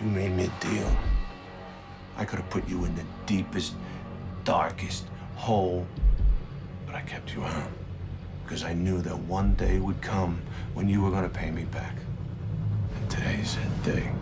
You made me a deal. I could have put you in the deepest, darkest hole, but I kept you out. Because I knew that one day would come when you were going to pay me back. And today's that day.